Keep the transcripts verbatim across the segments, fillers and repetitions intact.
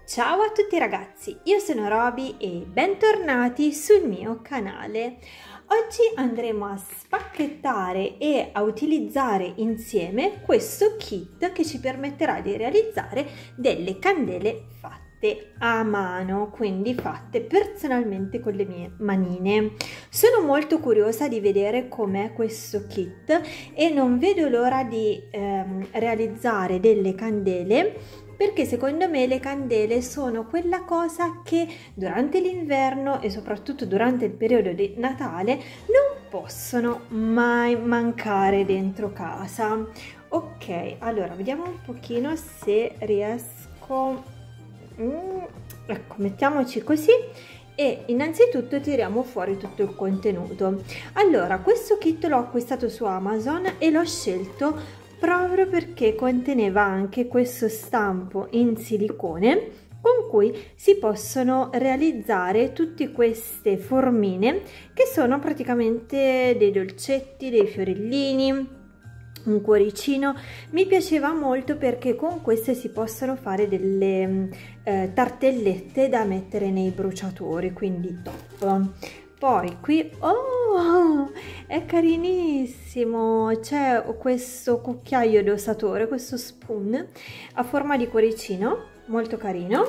Ciao a tutti ragazzi, io sono Roby e bentornati sul mio canale. Oggi andremo a spacchettare e a utilizzare insieme questo kit che ci permetterà di realizzare delle candele fatte a mano, quindi fatte personalmente con le mie manine. Sono molto curiosa di vedere com'è questo kit e non vedo l'ora di ehm, realizzare delle candele, perché secondo me le candele sono quella cosa che durante l'inverno e soprattutto durante il periodo di Natale non possono mai mancare dentro casa. Ok, allora vediamo un pochino se riesco. Mm, ecco, mettiamoci così e innanzitutto tiriamo fuori tutto il contenuto. Allora, questo kit l'ho acquistato su Amazon e l'ho scelto proprio perché conteneva anche questo stampo in silicone con cui si possono realizzare tutte queste formine che sono praticamente dei dolcetti, dei fiorellini, un cuoricino. Mi piaceva molto perché con queste si possono fare delle eh, tartellette da mettere nei bruciatori, quindi top. Poi qui, oh, è carinissimo, c'è questo cucchiaio dosatore, questo spoon a forma di cuoricino, molto carino.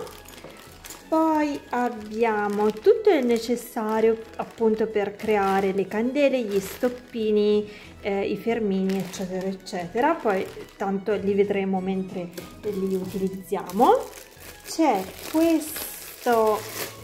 Poi abbiamo tutto il necessario appunto per creare le candele, gli stoppini, eh, i fermini, eccetera, eccetera. Poi tanto li vedremo mentre li utilizziamo. C'è questo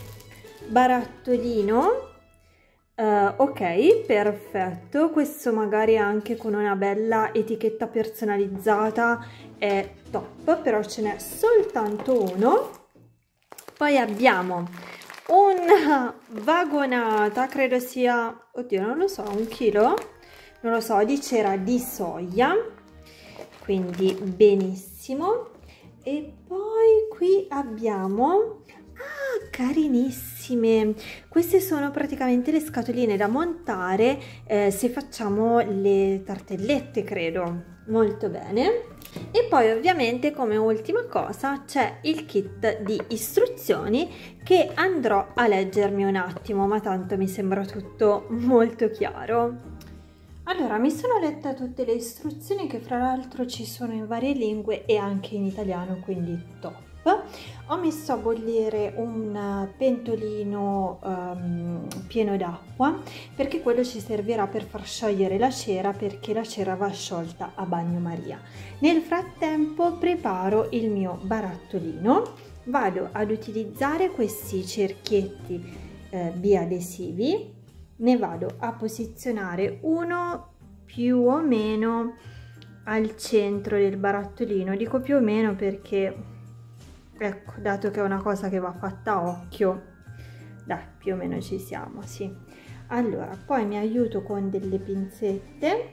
barattolino. Uh, ok, perfetto, questo magari anche con una bella etichetta personalizzata è top, però ce n'è soltanto uno. Poi abbiamo una vagonata, credo sia, oddio non lo so, un chilo, non lo so, di cera di soia, quindi benissimo. E poi qui abbiamo... Ah, carinissime! Queste sono praticamente le scatoline da montare eh, se facciamo le tartellette, credo. Molto bene. E poi ovviamente come ultima cosa c'è il kit di istruzioni che andrò a leggermi un attimo, ma tanto mi sembra tutto molto chiaro. Allora, mi sono letta tutte le istruzioni che fra l'altro ci sono in varie lingue e anche in italiano, quindi top. Ho messo a bollire un pentolino um, pieno d'acqua perché quello ci servirà per far sciogliere la cera, perché la cera va sciolta a bagnomaria. Nel frattempo preparo il mio barattolino, vado ad utilizzare questi cerchietti eh, biadesivi, ne vado a posizionare uno più o meno al centro del barattolino. Dico più o meno perché ecco, dato che è una cosa che va fatta a occhio, dai, più o meno ci siamo, sì. Allora, poi mi aiuto con delle pinzette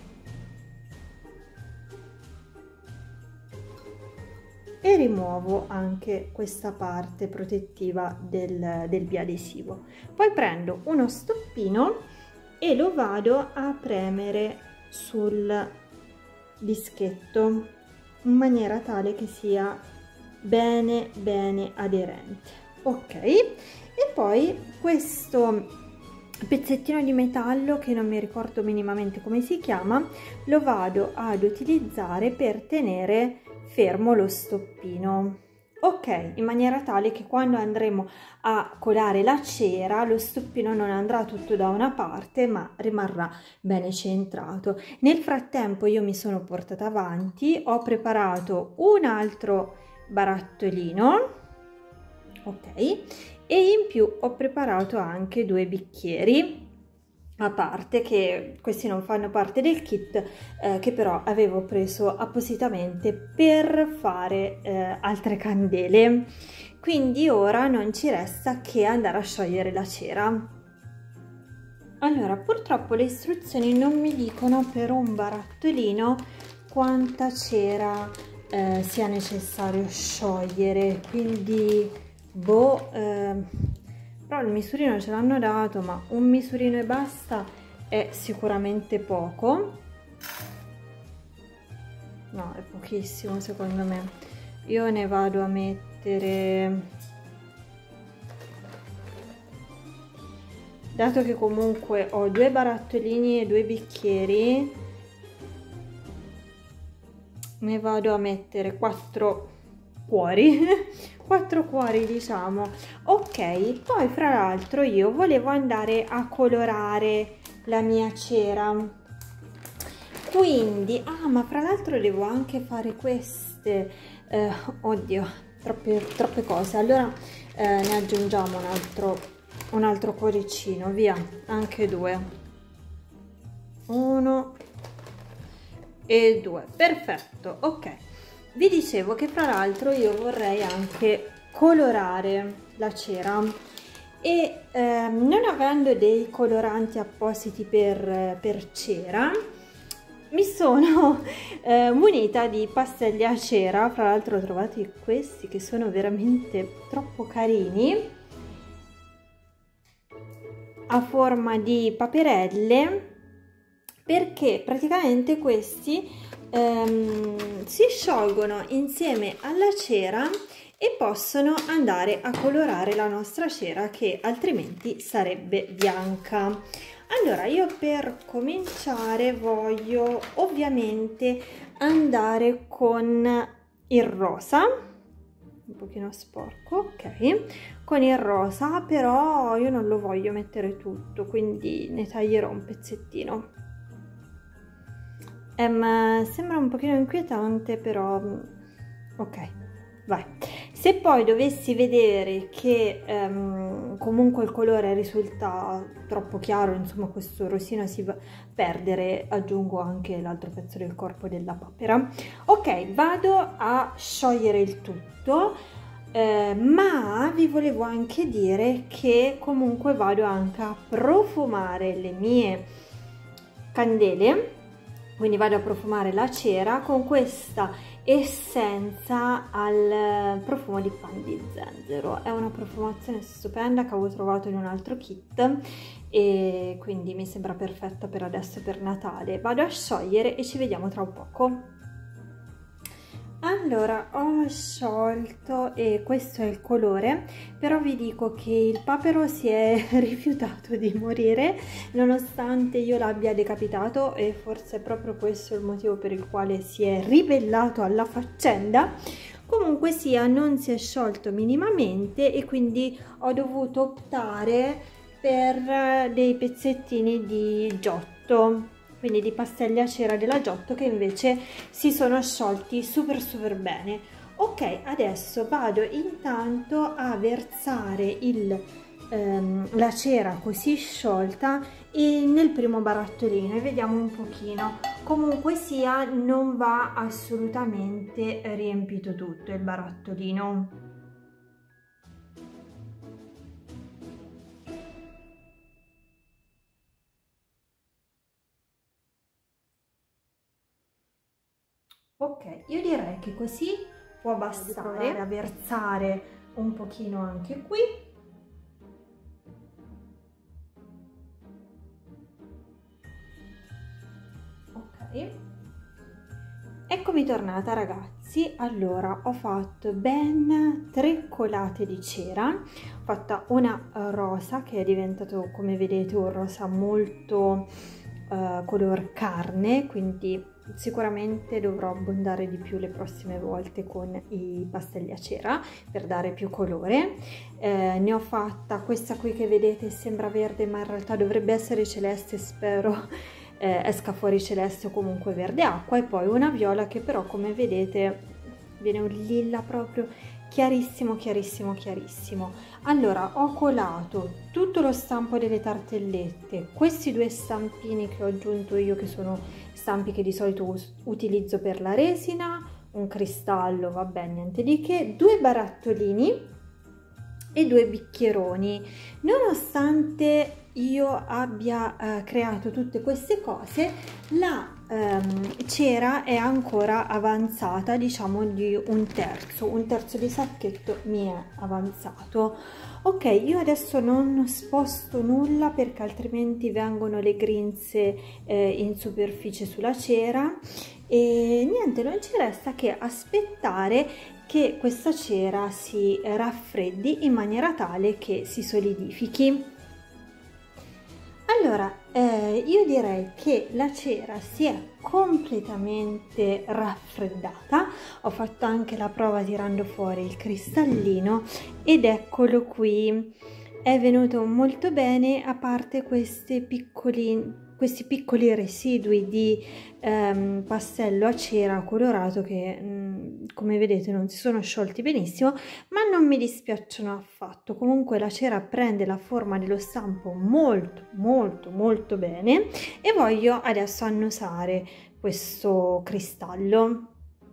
e rimuovo anche questa parte protettiva del, del biadesivo. Poi prendo uno stoppino e lo vado a premere sul dischetto in maniera tale che sia bene bene aderente. Ok, e poi questo pezzettino di metallo che non mi ricordo minimamente come si chiama lo vado ad utilizzare per tenere fermo lo stoppino, ok, in maniera tale che quando andremo a colare la cera lo stoppino non andrà tutto da una parte ma rimarrà bene centrato. Nel frattempo io mi sono portata avanti, ho preparato un altro barattolino, ok, e in più ho preparato anche due bicchieri a parte, che questi non fanno parte del kit, eh, che però avevo preso appositamente per fare eh, altre candele, quindi ora non ci resta che andare a sciogliere la cera. Allora, purtroppo le istruzioni non mi dicono per un barattolino quanta cera eh, sia necessario sciogliere, quindi boh, eh, però il misurino ce l'hanno dato, ma un misurino e basta è sicuramente poco. No, è pochissimo secondo me. io ne vado a mettere, dato che comunque ho due barattolini e due bicchieri, ne vado a mettere quattro cuori quattro cuori, diciamo. Ok, poi fra l'altro io volevo andare a colorare la mia cera, quindi ah ma fra l'altro devo anche fare queste, eh, oddio, troppe, troppe cose. Allora eh, ne aggiungiamo un altro un altro cuoricino, via, anche due, uno e due, perfetto. Ok, vi dicevo che fra l'altro io vorrei anche colorare la cera e ehm, non avendo dei coloranti appositi per, per cera, mi sono eh, munita di pastelli a cera. Fra l'altro ho trovato questi che sono veramente troppo carini, a forma di paperelle, perché praticamente questi ehm, si sciolgono insieme alla cera e possono andare a colorare la nostra cera, che altrimenti sarebbe bianca. Allora io per cominciare voglio ovviamente andare con il rosa, un pochino sporco, ok, con il rosa, però io non lo voglio mettere tutto, quindi ne taglierò un pezzettino. Um, sembra un pochino inquietante, però ok, vai. Se poi dovessi vedere che um, comunque il colore risulta troppo chiaro, insomma questo rosino si va a perdere, aggiungo anche l'altro pezzo del corpo della papera. Ok, vado a sciogliere il tutto, eh, ma vi volevo anche dire che comunque vado anche a profumare le mie candele, quindi vado a profumare la cera con questa essenza al profumo di pan di zenzero. È una profumazione stupenda che avevo trovato in un altro kit e quindi mi sembra perfetta per adesso, per Natale. Vado a sciogliere e ci vediamo tra un poco. Allora, ho sciolto e questo è il colore, però vi dico che il papero si è rifiutato di morire nonostante io l'abbia decapitato, e forse è proprio questo il motivo per il quale si è ribellato alla faccenda. Comunque sia, non si è sciolto minimamente e quindi ho dovuto optare per dei pezzettini di giotto, quindi di pastelli a cera della Giotto, che invece si sono sciolti super super bene. Ok, adesso vado intanto a versare il, ehm, la cera così sciolta in, nel primo barattolino e vediamo un pochino. Comunque sia, non va assolutamente riempito tutto il barattolino. Ok, io direi che così può bastare a versare un pochino anche qui. Ok, eccomi tornata ragazzi. Allora, ho fatto ben tre colate di cera, ho fatta una rosa che è diventato, come vedete, un rosa molto uh, color carne, quindi sicuramente dovrò abbondare di più le prossime volte con i pastelli a cera per dare più colore. Eh, ne ho fatta questa qui che vedete, sembra verde ma in realtà dovrebbe essere celeste, spero eh, esca fuori celeste o comunque verde acqua, e poi una viola che però, come vedete, viene un lilla proprio chiarissimo chiarissimo chiarissimo. Allora, ho colato tutto lo stampo delle tartellette, questi due stampini che ho aggiunto io, che sono stampi che di solito utilizzo per la resina, un cristallo, vabbè, niente di che, due barattolini e due bicchieroni. Nonostante io abbia eh, creato tutte queste cose, la ehm, cera è ancora avanzata, diciamo di un terzo, un terzo di sacchetto mi è avanzato. Ok, io adesso non sposto nulla perché altrimenti vengono le grinze eh, in superficie sulla cera, e niente, non ci resta che aspettare che questa cera si raffreddi in maniera tale che si solidifichi. Allora, eh, io direi che la cera si è completamente raffreddata. Ho fatto anche la prova tirando fuori il cristallino ed eccolo qui. È venuto molto bene, a parte questi piccoli, questi piccoli residui di ehm, pastello a cera colorato che mh, come vedete non si sono sciolti benissimo, ma non mi dispiacciono affatto. Comunque la cera prende la forma dello stampo molto molto molto bene e voglio adesso annusare questo cristallo.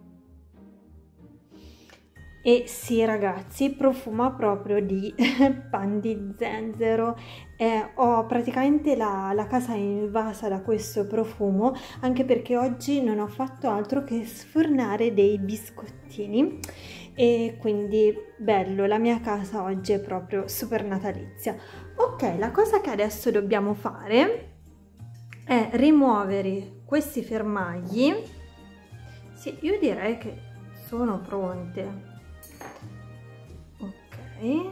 E sì ragazzi, profuma proprio di pan di zenzero. Eh, ho praticamente la, la casa invasa da questo profumo, anche perché oggi non ho fatto altro che sfornare dei biscottini e quindi bello, la mia casa oggi è proprio super natalizia. Ok, la cosa che adesso dobbiamo fare è rimuovere questi fermagli. Sì, io direi che sono pronte. Ok,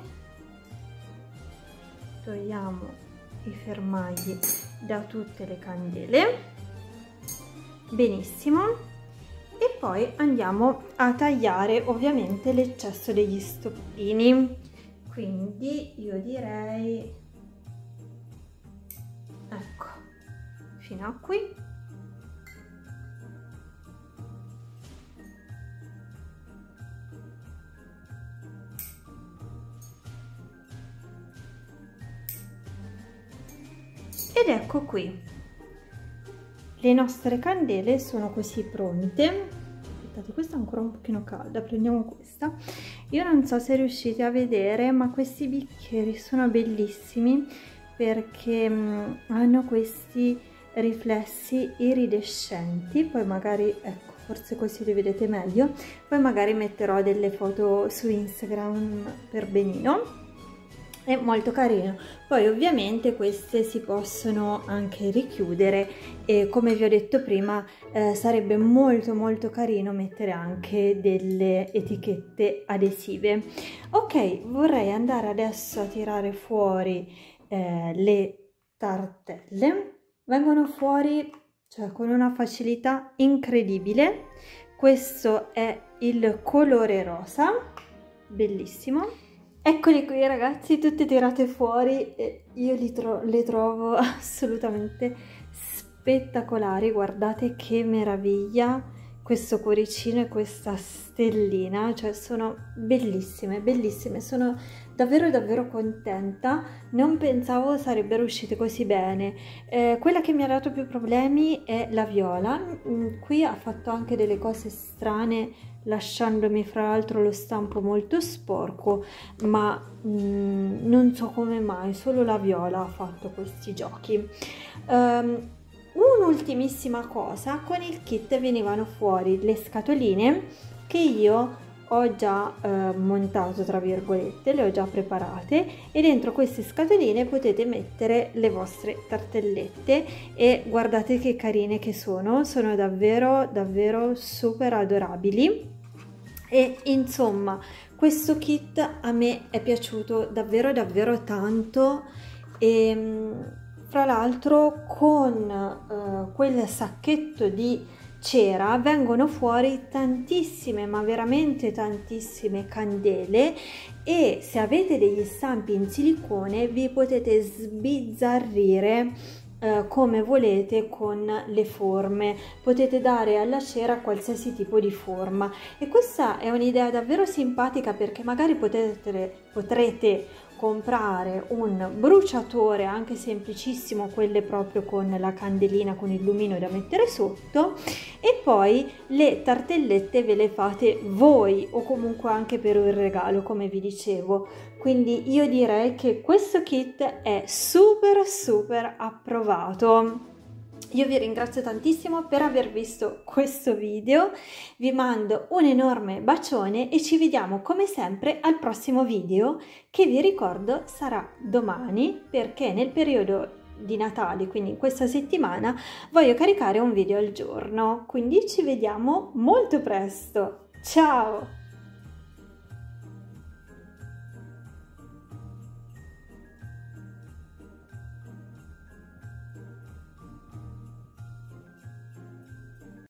togliamo i fermagli da tutte le candele, benissimo, e poi andiamo a tagliare ovviamente l'eccesso degli stoppini. Quindi io direi, ecco, fino a qui. Ed ecco qui, le nostre candele sono così pronte. Aspettate, questa è ancora un pochino calda, prendiamo questa. Io non so se riuscite a vedere, ma questi bicchieri sono bellissimi perché mh, hanno questi riflessi iridescenti. Poi magari, ecco, forse così li vedete meglio, poi magari metterò delle foto su Instagram per benino. È molto carino. Poi ovviamente queste si possono anche richiudere e come vi ho detto prima eh, sarebbe molto molto carino mettere anche delle etichette adesive. Ok, vorrei andare adesso a tirare fuori eh, le tartelle. Vengono fuori, cioè, con una facilità incredibile. Questo è il colore rosa, bellissimo. Eccoli qui ragazzi, tutte tirate fuori e io li tro le trovo assolutamente spettacolari. Guardate che meraviglia questo cuoricino e questa stellina, cioè sono bellissime, bellissime, sono davvero davvero contenta, non pensavo sarebbero uscite così bene. Eh, quella che mi ha dato più problemi è la viola. Mm, qui ha fatto anche delle cose strane, lasciandomi fra l'altro lo stampo molto sporco, ma mm, non so come mai, solo la viola ha fatto questi giochi. Um, Un'ultimissima cosa, con il kit venivano fuori le scatoline che io ho già eh, montato, tra virgolette, le ho già preparate, e dentro queste scatoline potete mettere le vostre tartellette e guardate che carine che sono, sono davvero davvero super adorabili. E insomma questo kit a me è piaciuto davvero davvero tanto e fra l'altro con eh, quel sacchetto di cera vengono fuori tantissime, ma veramente tantissime candele, e se avete degli stampi in silicone vi potete sbizzarrire eh, come volete con le forme, potete dare alla cera qualsiasi tipo di forma, e questa è un'idea davvero simpatica perché magari potete, potrete comprare un bruciatore anche semplicissimo, quelle proprio con la candelina con il lumino da mettere sotto, e poi le tartellette ve le fate voi o comunque anche per un regalo, come vi dicevo. Quindi io direi che questo kit è super super approvato. Io vi ringrazio tantissimo per aver visto questo video, vi mando un enorme bacione e ci vediamo come sempre al prossimo video, che vi ricordo sarà domani, perché nel periodo di Natale, quindi in questa settimana, voglio caricare un video al giorno, quindi ci vediamo molto presto. Ciao!